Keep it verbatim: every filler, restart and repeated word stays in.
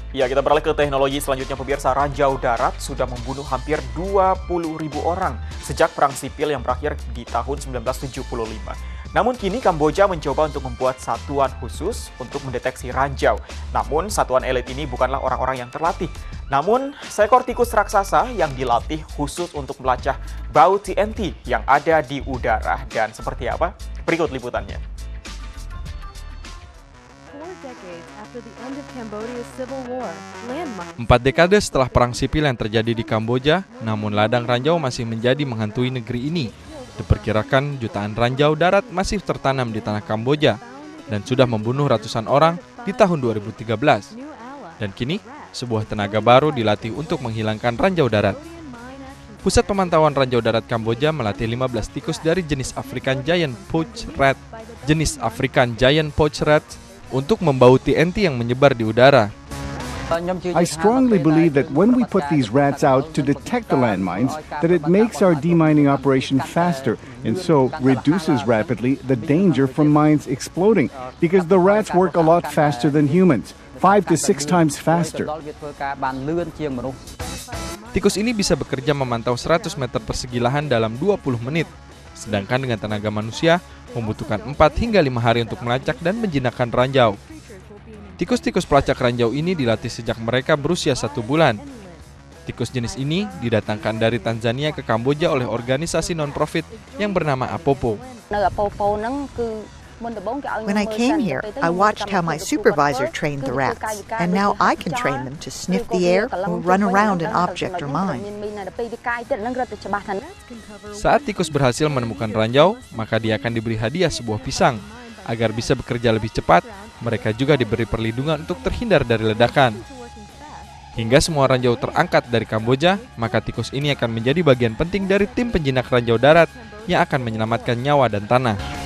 Ya, kita beralih ke teknologi selanjutnya, pemirsa. Ranjau darat sudah membunuh hampir dua puluh ribu orang sejak Perang Sipil yang berakhir di tahun seribu sembilan ratus tujuh puluh lima. Namun kini Kamboja mencoba untuk membuat satuan khusus untuk mendeteksi ranjau. Namun satuan elit ini bukanlah orang-orang yang terlatih. Namun seekor tikus raksasa yang dilatih khusus untuk melacak bau T N T yang ada di udara. Dan seperti apa? Berikut liputannya. Empat dekade setelah perang sipil yang terjadi di Kamboja, namun ladang ranjau masih menjadi menghantui negeri ini. Diperkirakan jutaan ranjau darat masih tertanam di tanah Kamboja dan sudah membunuh ratusan orang di tahun dua ribu tiga belas. Dan kini, sebuah tenaga baru dilatih untuk menghilangkan ranjau darat. Pusat Pemantauan Ranjau Darat Kamboja melatih lima belas tikus dari jenis African Giant Poached Rat, jenis African Giant Poached Rat, untuk membau T N T yang menyebar di udara. I strongly believe that when we put these rats out to detect the landmines, that it makes our demining operation faster and so reduces rapidly the danger from mines exploding, because the rats work a lot faster than humans, five to six times faster. Tikus ini bisa bekerja memantau seratus meter persegi lahan dalam dua puluh menit, sedangkan dengan tenaga manusia membutuhkan empat hingga lima hari untuk melacak dan menjinakkan ranjau. Tikus-tikus pelacak ranjau ini dilatih sejak mereka berusia satu bulan. Tikus jenis ini didatangkan dari Tanzania ke Kamboja oleh organisasi non-profit yang bernama Apopo. When I came here, I watched how my supervisor trained the rats, and now I can train them to sniff the air or run around an object or mine. Saat tikus berhasil menemukan ranjau, maka dia akan diberi hadiah sebuah pisang. Agar bisa bekerja lebih cepat, mereka juga diberi perlindungan untuk terhindar dari ledakan. Hingga semua ranjau terangkat dari Kamboja, maka tikus ini akan menjadi bagian penting dari tim penjinak ranjau darat yang akan menyelamatkan nyawa dan tanah.